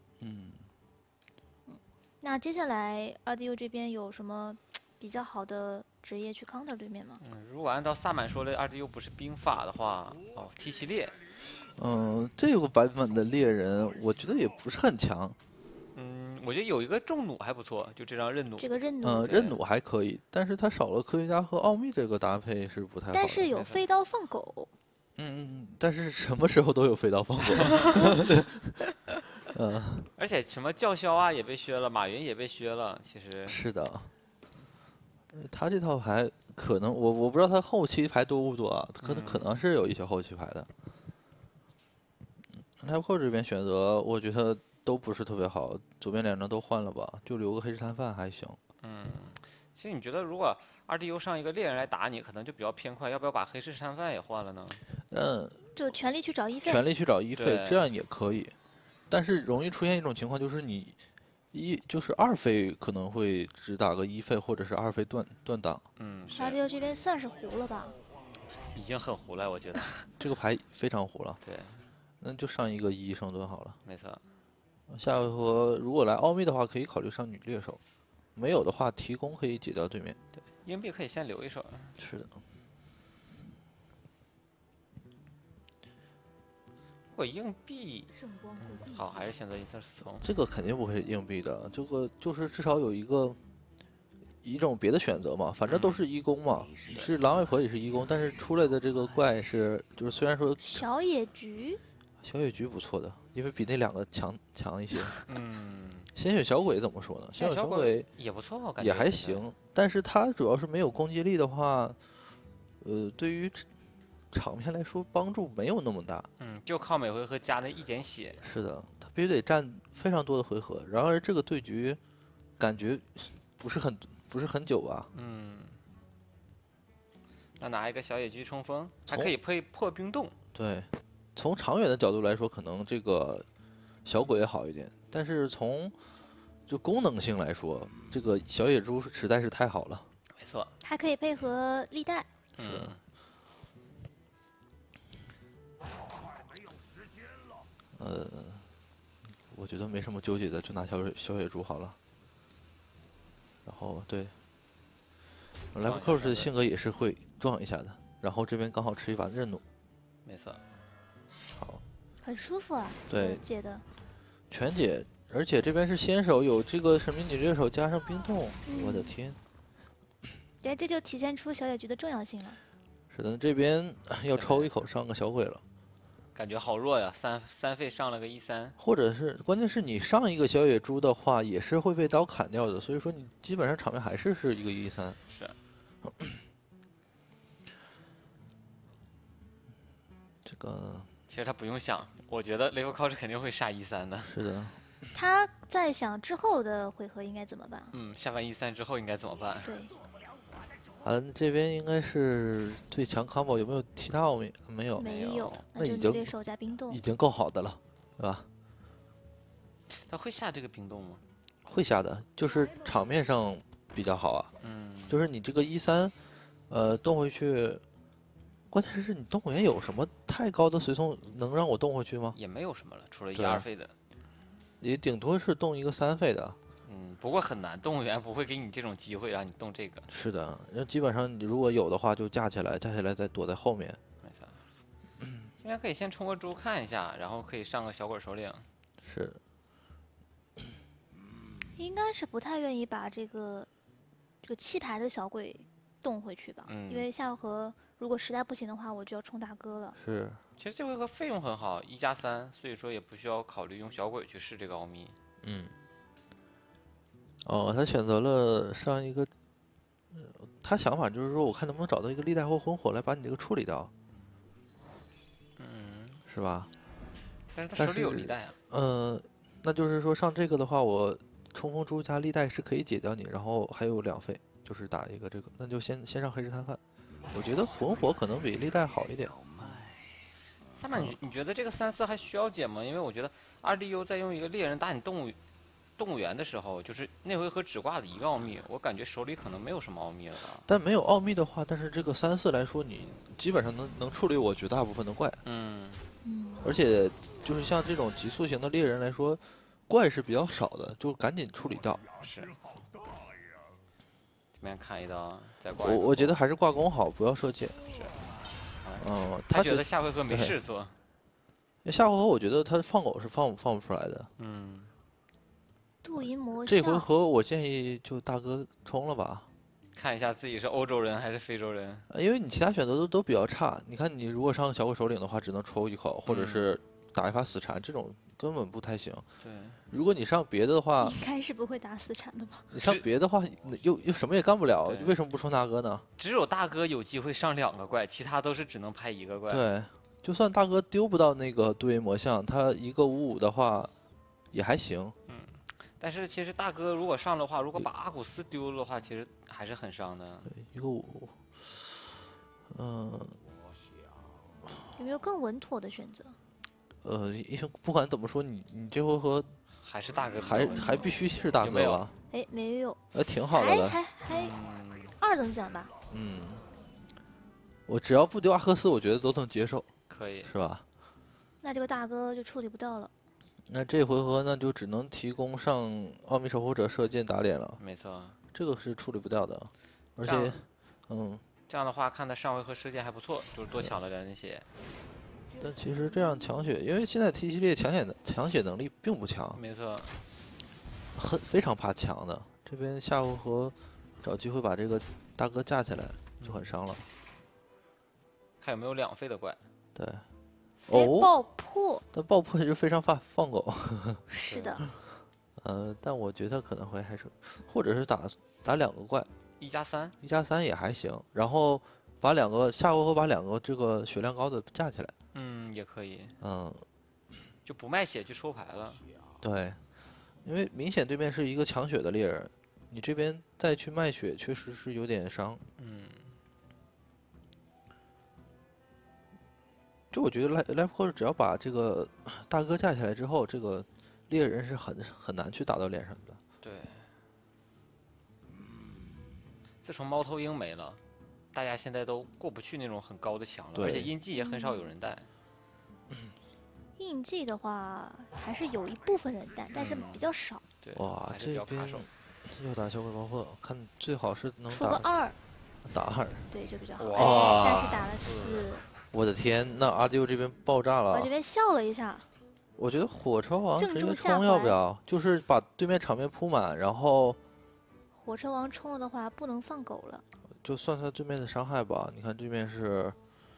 那接下来 RDU 这边有什么比较好的职业去 counter 对面吗？ 如果按照萨满说的RDU不是兵法的话，提奇猎。 这个版本的猎人我觉得也不是很强。 我觉得有一个重弩还不错，就这张刃弩。 这个刃弩， 刃弩还可以，但是它少了科学家和奥秘这个搭配是不太好的。 但是有飞刀放狗。 但是什么时候都有飞刀放狗。 而且什么叫嚣啊也被削了，马云也被削了，其实是的。他这套牌可能我不知道他后期牌多不多啊，可能是有一些后期牌的。Life Coach 这边选择，我觉得都不是特别好，左边2张都换了吧，就留个黑市摊贩还行。 其实你觉得如果RDU 上一个猎人来打你，可能就比较偏快，要不要把黑市摊贩也换了呢？ 就全力去找1费。 全力去找1费，这样也可以。但是容易出现一种情况，就是你就是2费可能会只打个1费，或者是2费断档。 RDU 这边算是糊了吧？ 已经很糊了，我觉得。 这个牌非常糊了。 对。 那就上一个1圣盾好了。 没错。 下回合如果来奥秘的话，可以考虑上女猎手；没有的话，提供可以解掉对面。 对，硬币可以先留一手。 是的。 如果硬币，好，还是选择Insert Stone。 这个肯定不会硬币的，这个就是至少有一种别的选择嘛，反正都是1攻嘛，是狼外婆也是1攻，但是出来的这个怪就是虽然说小野菊。 小野菊不错的，因为比那2个强一些。鲜血小鬼怎么说呢？鲜血小鬼也不错，我感觉也还行，但是它主要是没有攻击力的话，对于场面来说帮助没有那么大。 就靠每回合加那1点血。 是的，他必须得占非常多的回合，然而这个对局感觉不是很久吧。 那拿一个小野菊冲锋，还可以破冰洞。 对。从长远的角度来说，可能这个小鬼好一点，但是从就功能性来说，这个小野猪实在是太好了。 没错， 还可以配合历代。 我觉得没什么纠结的，就拿小野猪好了。然后对，Life Coach 的性格也是会撞一下的，然后这边刚好吃一把刃弩。 没错。 好， 很舒服啊。 对， 解的全解，而且这边是先手，有这个神秘女猎手加上冰冻，我的天！ 对，这就体现出小野菊的重要性了。 是的，这边要抽一口上个小鬼了， 感觉好弱呀，三费上了个1-3， 或者是关键是你上一个小野猪的话，也是会被刀砍掉的，所以说你基本上场面还是一个1-3。 是。 这个其实他不用想，我觉得 Life Coach 肯定会杀1-3的。 是的。 他在想之后的回合应该怎么办？ 下完1-3之后应该怎么办？ 对。 这边应该是最强 combo， 有没有踢到没有？ 没有， 那就女猎手加冰冻已经够好的了，对吧？ 他会下这个冰冻吗？ 会下的，就是场面上比较好啊。就是你这个1-3，动回去，关键是你动物园有什么太高的随从能让我动回去吗？ 也没有什么了，除了1-2费的。 也顶多是动一个3费的。 不过很难，动物园不会给你这种机会让你动这个。 是的，那基本上你如果有的话，就架起来再躲在后面。 没错。今天可以先冲个猪看一下，然后可以上个小鬼首领。 是。 应该是不太愿意把这个弃牌的小鬼动回去吧？因为下回合如果实在不行的话，我就要冲大哥了。 是， 其实这回合费用很好，1+3，所以说也不需要考虑用小鬼去试这个奥秘。 哦，他选择了上一个，他想法就是说，我看能不能找到一个历代或魂火来把你这个处理掉。是吧？ 但是他手里有历代啊。 那就是说上这个的话，我冲锋珠加历代是可以解掉你，然后还有2费，就是打一个这个，那就先上黑石摊贩。我觉得魂火可能比历代好一点。 萨满，你觉得这个3-4还需要解吗？因为我觉得2DU在用一个猎人打你动物园的时候，就是那回合只挂了1个奥秘，我感觉手里可能没有什么奥秘了吧。 但没有奥秘的话，但是这个3-4来说，你基本上能处理我绝大部分的怪。而且就是像这种急速型的猎人来说，怪是比较少的，就赶紧处理掉。 是。这边看一刀，再挂。 我觉得还是挂弓好，不要射箭。 是。 他觉得下回合没事做。 下回合我觉得他放狗是放不出来的。 镀银魔这回合我建议就大哥冲了吧。 看一下自己是欧洲人还是非洲人。 因为你其他选择都比较差。你看你如果上小鬼首领的话，只能抽一口，或者是打一发死缠，这种根本不太行。 对。 如果你上别的话， 应该是不会打死缠的吧？ 你上别的话又什么也干不了，为什么不冲大哥呢？ 只有大哥有机会上2个怪，其他都是只能拍1个怪。 对，就算大哥丢不到那个对应魔像，他一个55的话也还行。 但是其实大哥如果上的话，如果把阿古斯丢了的话，其实还是很伤的。 对，一个5。 有没有更稳妥的选择？ 不管怎么说，你这回合还是大哥， 还必须是大哥吧？ 哎，没有。 挺好的。 还2等奖吧？ 我只要不丢阿克斯，我觉得都能接受。 可以。 是吧？ 那这个大哥就处理不掉了。 那这回合那就只能提供上奥秘守护者射箭打脸了。 没错。 这个是处理不掉的，而且， 这样的话，看他上回合射箭还不错，就是多抢了2点血。 但其实这样抢血，因为现在 T 系列抢血能力并不强。 没错。 非常怕强的。这边下回合找机会把这个大哥架起来就很伤了。 看有没有2费的怪。 对。 爆破。 但爆破就非常放狗。 是的。 但我觉得可能会还是，或者是打2个怪。 1+3。 1+3也还行，然后把下回合把2个这个血量高的架起来。 也可以。就不卖血去抽牌了。 对，因为明显对面是一个抢血的猎人，你这边再去卖血确实是有点伤。就我觉得莱普只要把这个大哥架起来之后，这个猎人是很难去打到脸上的。 对。自从猫头鹰没了，大家现在都过不去那种很高的墙了，而且印记也很少有人带。 印记的话，还是有一部分人带，但是比较少。 对。 哇，这边又打小鬼爆破，看最好是能出个2。 打2。 对，就比较好。 哇！ 但是打了4。 我的天，那RDU这边爆炸了。 我这边笑了一下。 我觉得火车王直接冲要不要？就是把对面场面铺满，然后。 火车王冲了的话，不能放狗了。 就算他对面的伤害吧，你看对面是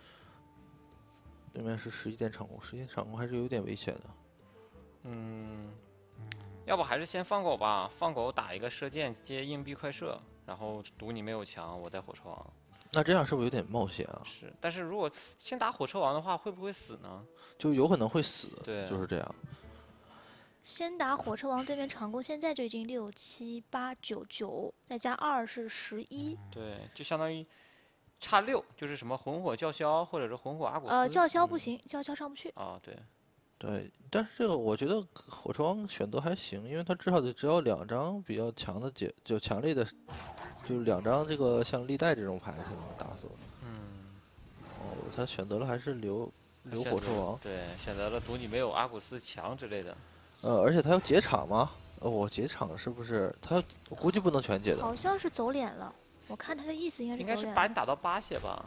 11点场攻，11点场攻还是有点危险的。 要不还是先放狗吧，放狗打一个射箭接硬币快射，然后赌你没有墙，我带火车王。 那这样是不是有点冒险啊？ 是，但是如果先打火车王的话，会不会死呢？ 就有可能会死。 对， 就是这样。 先打火车王，对面场攻现在就已经6、7、8、9、9，再加2是11。 对，就相当于差6，就是什么魂火叫嚣或者是魂火阿古斯。 叫嚣不行，叫嚣上不去。 对。 对，但是这个我觉得火车王选择还行，因为他至少只要2张比较强的就强力的，就是2张这个像历代这种牌才能打死我。他选择了还是留火车王。 对，选择了赌你没有阿古斯强之类的。 而且他要解场吗？我解场是不是他？我估计不能全解的。 好像是走脸了，我看他的意思应该是把你打到8血吧。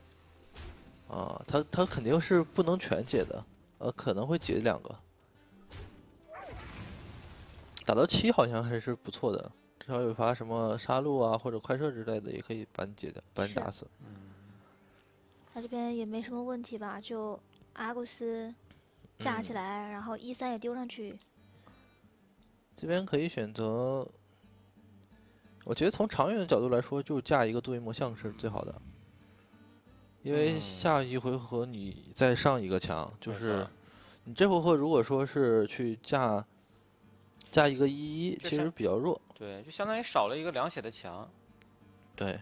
他肯定是不能全解的。可能会解2个，打到7好像还是不错的，至少有发什么杀戮啊或者快射之类的，也可以把你解掉，把你打死。 他这边也没什么问题吧？就阿古斯架起来，然后1-3也丢上去。 这边可以选择，我觉得从长远的角度来说，就架一个多维魔像是最好的，因为下一回合你再上一个墙，就是你这回合如果说是去架一个1-1，其实比较弱。 对，就相当于少了一个凉血的墙。 对。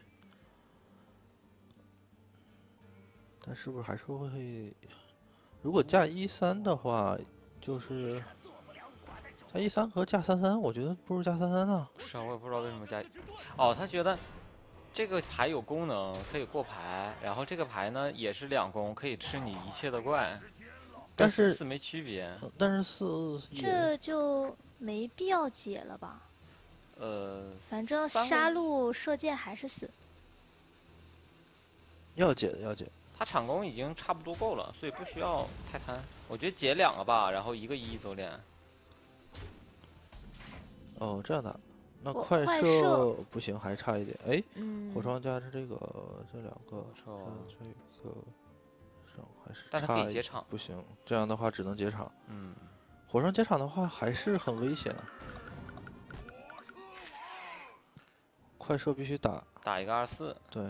但是不是还是会，如果架1-3的话，就是架1-3和架3-3，我觉得不如架3-3呢。 是啊，我也不知道为什么架。哦，他觉得这个牌有功能，可以过牌，然后这个牌呢也是2攻，可以吃你一切的怪。 但是 4没区别。 但是4 这就没必要解了吧？反正杀戮射箭还是死。 要解的要解。 他场攻已经差不多够了，所以不需要太贪。我觉得解2个吧，然后一个1-1走脸。 哦，这样的，那快射不行，还差一点。哎，火霜加这个这2个，这个上还是差。 但他可以解场。 不行，这样的话只能解场。火霜解场的话还是很危险。快射必须打一个2-4。 对。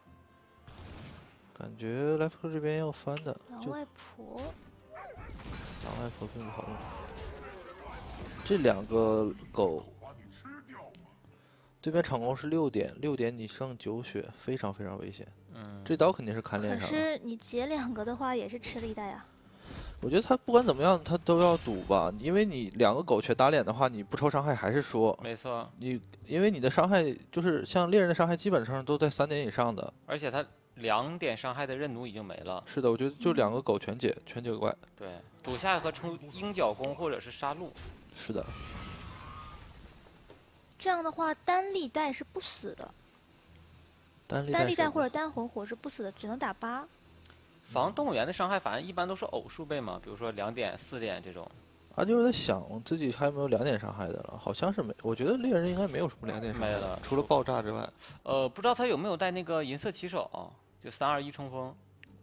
感觉来福这边要翻的。 狼外婆。 狼外婆并不好用。这2个狗，对面场攻是6点，6点你剩9血，非常非常危险。这刀肯定是砍脸上。 可是你解2个的话，也是吃了1代啊。 我觉得他不管怎么样，他都要赌吧，因为你2个狗全打脸的话，你不抽伤害还是说。 没错。 因为你的伤害就是像猎人的伤害，基本上都在3点以上的。 而且他2点伤害的刃弩已经没了。 是的，我觉得就2个狗全解怪。 对，赌下一回抽鹰角弓或者是杀戮。 是的。 这样的话，单力带是不死的。单力带或者单魂火是不死的，只能打8。 防动物园的伤害反正一般都是偶数倍嘛，比如说2点、4点这种。 就是在想自己还有没有2点伤害的了，好像是没。我觉得猎人应该没有什么2点伤害的， 除了爆炸之外。 不知道他有没有带那个银色骑手，就321冲锋。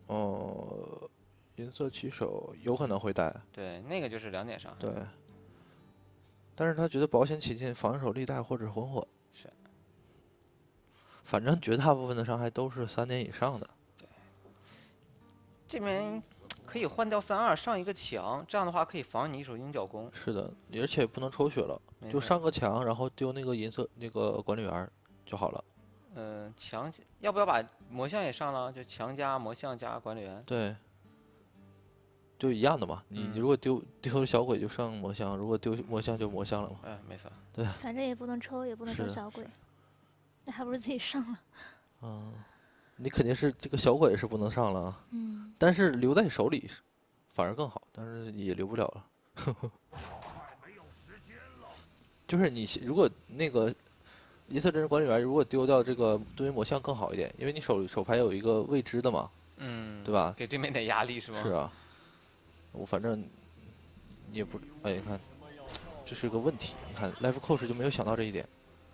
银色骑手有可能会带。 对，那个就是2点伤害。 对。但是他觉得保险起见，防守力带或者魂火。 是。 反正绝大部分的伤害都是3点以上的。 对。这边可以换掉3-2上一个墙，这样的话可以防你一手鹰角弓。 是的，而且不能抽血了，就上个墙，然后丢那个银色那个管理员就好了。 墙要不要把魔像也上了？就墙加魔像加管理员。 对。就一样的嘛，你如果丢小鬼就上魔像，如果丢魔像就魔像了嘛。 没错。 对。 反正也不能抽，也不能抽小鬼，那还不如自己上了。 你肯定是这个小鬼是不能上了。但是留在手里反而更好，但是也留不了了。就是你如果那个银色真人管理员如果丢掉这个多维魔像更好一点，因为你手牌有一个未知的嘛。对吧？ 给对面点压力是吗？ 是啊。我反正你也不你看，这是个问题。你看 Life Coach 就没有想到这一点。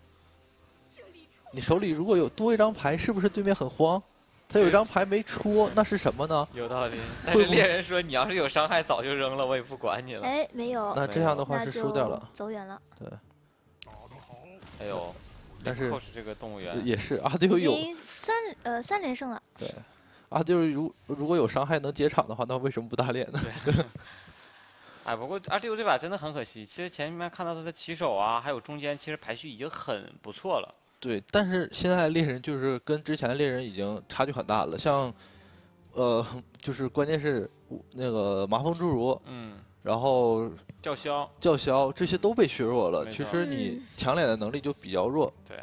你手里如果有多一张牌，是不是对面很慌？他有一张牌没戳，那是什么呢？ 有道理。但是猎人说你要是有伤害早就扔了，我也不管你了。 没有。 那这样的话是输掉了， 走远了。 对。 哎呦， 但是这个动物园也是阿丢有已经3连胜了。 对。阿丢如果有伤害能解场的话，那为什么不打脸呢？ 对。不过阿丢这把真的很可惜。其实前面看到他的骑手啊，还有中间，其实排序已经很不错了。 对，但是现在的猎人就是跟之前的猎人已经差距很大了。像，就是关键是那个麻风侏儒，然后叫嚣这些都被削弱了。其实你抢脸的能力就比较弱。 对。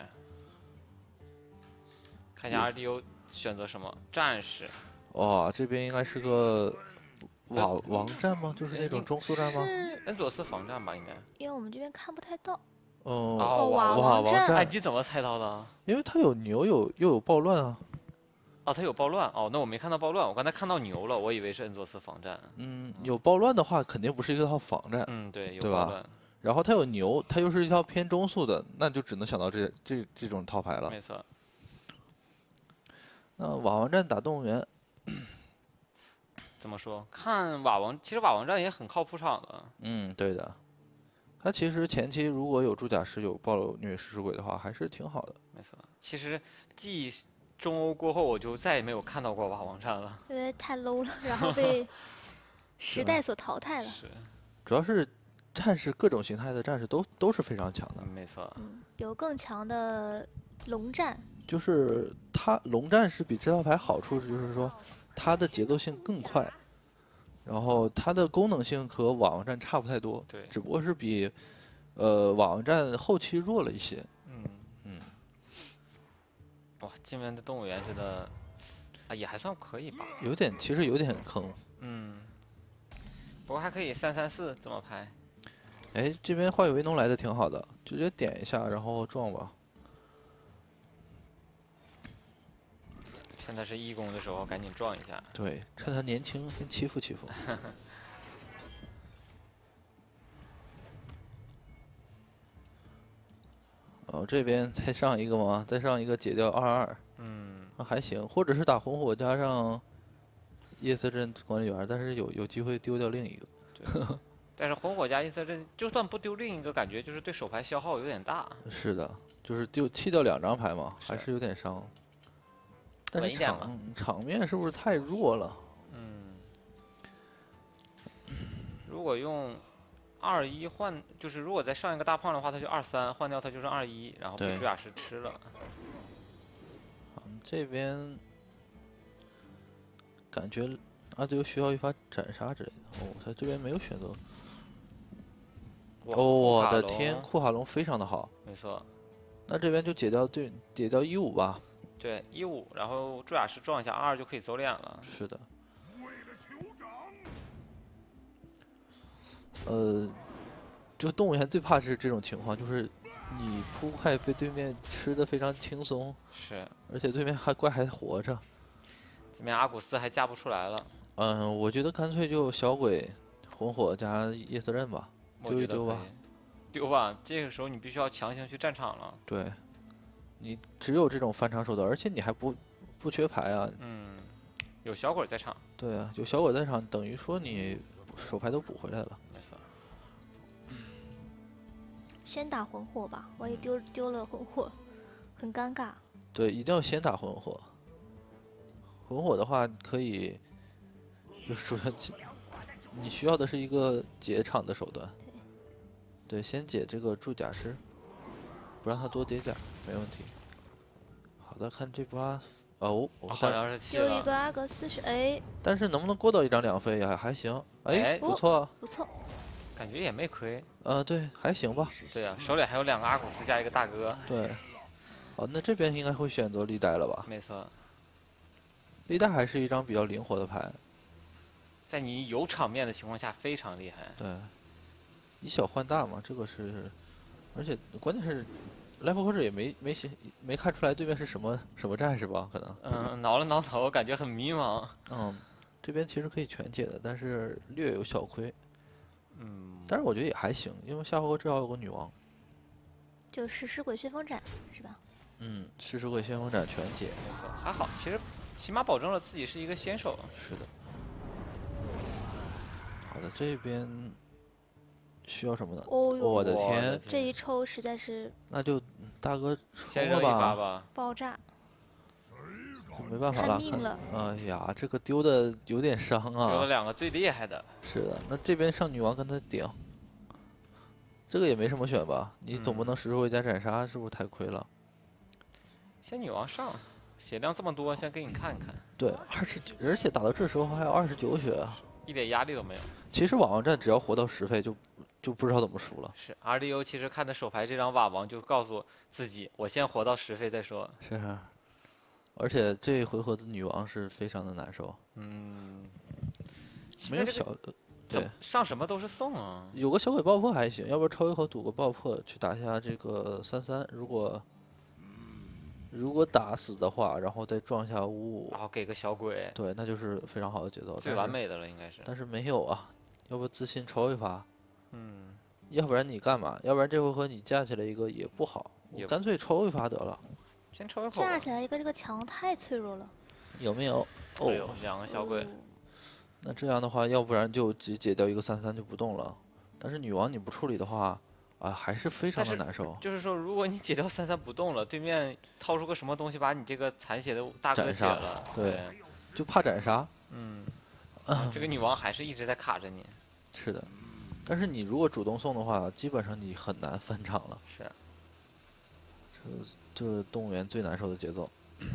看一下 RDU 选择什么战士。 哇，这边应该是个王战吗？就是那种中速战吗？ 恩佐斯防战吧，应该。 因为我们这边看不太到。 王战。 你怎么猜到的？ 因为他有牛又有暴乱啊。 他有暴乱那我没看到暴乱，我刚才看到牛了，我以为是恩佐斯防战。 有暴乱的话，肯定不是一套防战。 对，有暴乱。然后他有牛，他又是一套偏中速的，那就只能想到这种套牌了。 没错。 那王战打动物园， 怎么说？看瓦王，其实瓦王战也很靠铺场的。 对的。他其实前期如果有铸甲师、有暴虐食尸鬼的话，还是挺好的。 没错，其实继中欧过后，我就再也没有看到过瓦王战了， 因为太 low 了，然后被时代所淘汰了。 是， 主要是战士各种形态的战士都是非常强的。 没错。 有更强的龙战。 就是它龙战士比这套牌好处就是说，它的节奏性更快，然后它的功能性和网王战差不太多， 对， 只不过是比网王战后期弱了一些。 哇，今年的动物园真的啊也还算可以吧， 其实有点坑。 不过还可以334这么拍。 哎，这边化雨为农来的挺好的，直接点一下然后撞吧。 现在是义工的时候，赶紧撞一下。 对，趁他年轻，先欺负欺负。哦，这边再上一个吗？再上一个解掉22。那还行，或者是打红火加上夜色镇管理员，但是有机会丢掉另一个。 但是红火加夜色镇，就算不丢另一个，感觉就是对手牌消耗有点大。 是的，就是弃掉2张牌嘛，还是有点伤。但是场面是不是太弱了？ 如果用21换，就是如果再上一个大胖的话，他就23，换掉他就是21，然后被朱雅石吃了。 这边感觉阿丢需要一发斩杀之类的。他这边没有选择。我的天，库卡隆非常的好。 没错。 那这边就解掉15吧。 对，15，然后朱雅石撞一下22就可以走脸了。 是的。就动物园最怕是这种情况，就是你扑快被对面吃的非常轻松。 是。 而且对面怪还活着。 这边阿古斯还架不出来了。 我觉得干脆就小鬼、红火加夜色刃吧，丢一丢吧。 丢吧，这个时候你必须要强行去战场了。 对。你只有这种翻场手段，而且你还不缺牌啊。 有小鬼在场。 对啊，有小鬼在场，等于说你手牌都补回来了。 没错。 先打魂火吧，万一丢了魂火，很尴尬。 对，一定要先打魂火。魂火的话可以，就是主要你需要的是一个解场的手段。对，先解这个铸甲师，不让他多叠甲，没问题。好的，看这把我好像是丢一个阿格斯是但是能不能过到1张2费呀？还行，不错， 不错， 感觉也没亏。 对，还行吧。 对呀，手里还有2个阿古斯加一个大哥。 对。那这边应该会选择历代了吧？ 没错。 历代还是一张比较灵活的牌， 在你有场面的情况下非常厉害。 对，以小换大嘛，这个是，而且关键是。来福克制也没看出来对面是什么战士吧？可能。 挠了挠头，感觉很迷茫。 这边其实可以全解的，但是略有小亏。但是我觉得也还行，因为夏侯至少有个女王。 就食尸鬼旋风斩是吧？ 食尸鬼旋风斩全解。 没错，还好，其实起码保证了自己是一个先手。 是的。好的，这边。需要什么呢？我的天， 这一抽实在是…… 那就大哥先扔一发吧， 爆炸， 没办法了。 看命了。 哎呀，这个丢的有点伤啊！ 丢了2个最厉害的。 是的，那这边上女王跟他顶，这个也没什么选吧？你总不能食尸鬼加斩杀，是不是太亏了？ 先女王上，血量这么多，先给你看看。 对，29，而且打到这时候还有29血啊， 一点压力都没有。 其实网王战只要活到10费就不知道怎么输了。 是 RDU 其实看的手牌这张瓦王就告诉自己，我先活到10费再说。 是啊，而且这一回合的女王是非常的难受。没有小对上什么都是送啊。 有个小鬼爆破还行，要不然抽一口赌个爆破去打下这个33，如果打死的话，然后再撞下55， 然后给个小鬼， 对，那就是非常好的节奏， 最完美的了应该是。 但是没有啊，要不自信抽一发。要不然你干嘛？要不然这回合你架起来一个也不好，我干脆抽一发得了。 先抽一口。 架起来一个，这个墙太脆弱了。 有没有？ 哦，有2个小鬼。 那这样的话，要不然就只解掉一个3/3就不动了。但是女王你不处理的话，啊，还是非常的难受。 就是说，如果你解掉3/3不动了，对面掏出个什么东西把你这个残血的大哥解了，对， 就怕斩杀。 这个女王还是一直在卡着你。 是的，但是你如果主动送的话，基本上你很难分场了。 是。 这动物园最难受的节奏。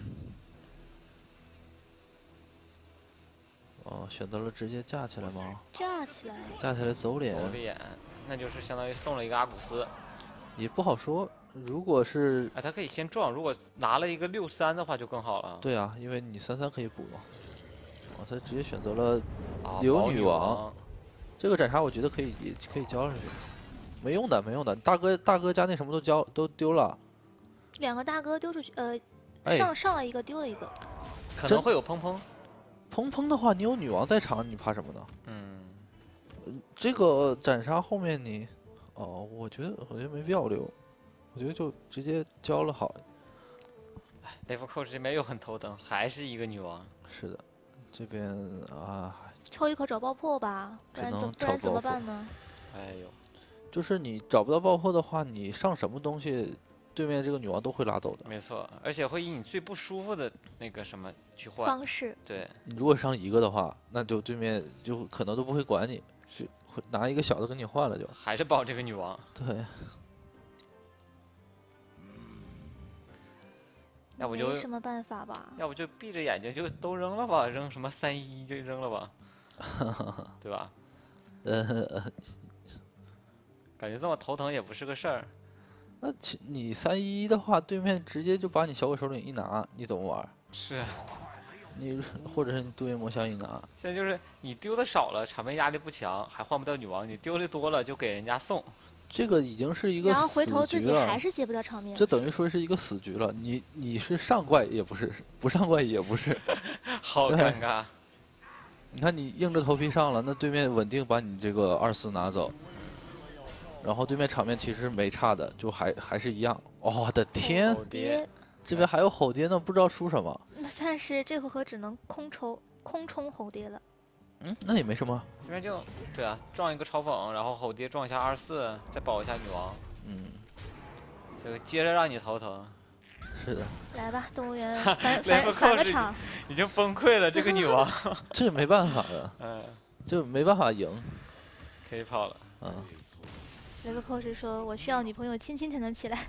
哦，选择了直接架起来吗？ 架起来。 架起来走脸。 走脸，那就是相当于送了一个阿古斯。 也不好说，如果是他可以先撞，如果拿了一个6/3的话就更好了。 对啊，因为你3/3可以补嘛。哦，他直接选择了有女王，这个斩杀我觉得可以交上去，没用的，大哥家那什么都丢了。 2个大哥丢出去，上了一个丢了一个。 可能会有砰砰。 砰砰的话，你有女王在场，你怕什么呢？这个斩杀后面你，我觉得没必要留，我觉得就直接交了好。 雷夫寇这边又很头疼，还是一个女王。 是的，这边啊， 抽一口找爆破吧，不然怎么办呢？ 哎呦， 就是你找不到爆破的话，你上什么东西，对面这个女王都会拉走的。 没错，而且会以你最不舒服的那个什么去换方式。 对， 你如果上一个的话，那就对面就可能都不会管你，就会拿一个小的跟你换了就。 还是保这个女王。 对。 要不就没什么办法吧？ 要不就闭着眼睛就都扔了吧，扔什么3/1就扔了吧，对吧？感觉这么头疼也不是个事儿。 那你3/1的话，对面直接就把你小鬼首领一拿，你怎么玩？ 是。 你或者是你对面魔箱一拿。 现在就是你丢的少了，场面压力不强，还换不到女王；你丢的多了，就给人家送。 这个已经是一个死局了。 然后回头自己还是接不了场面。 这等于说是一个死局了。你是上怪也不是，不上怪也不是， 好尴尬。 你看你硬着头皮上了，那对面稳定把你这个2/4拿走，然后对面场面其实没差的，就还是一样。我的天！ 吼爹！ 这边还有吼爹呢，不知道出什么。 但是这回合只能空冲吼爹了。 那也没什么。 这边就对啊，撞一个嘲讽，然后吼爹撞一下24，再保一下女王。这个接着让你头疼。 是的。 来吧，动物园反个场。 已经崩溃了，这个女王。 这也没办法的。这没办法赢。 可以跑了。 雷克寇是说：“我需要女朋友亲亲才能起来。”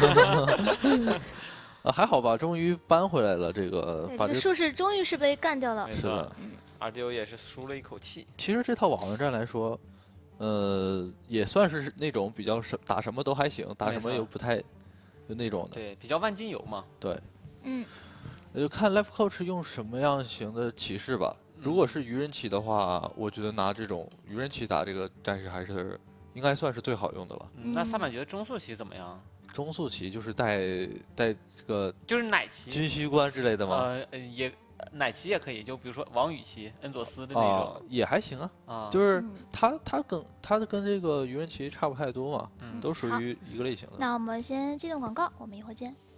还好吧，终于搬回来了。这个这个术士终于是被干掉了。 是的，2D也是舒了一口气。 其实这套网络战来说，也算是那种比较打什么都还行，打什么又不太就那种的。 对，比较万金油嘛。 对。就看 Life Coach 用什么样型的骑士吧。如果是愚人骑的话，我觉得拿这种愚人骑打这个战士还是应该算是最好用的吧。 那萨满觉得中速骑怎么样？ 中速骑就是带这个就是奶骑、 军需官之类的吗？ 也奶骑也可以，就比如说王宇骑、恩佐斯的那种， 也还行啊。就是他跟这个愚人骑差不太多嘛，都属于一个类型的。 那我们先进段广告，我们一会儿见。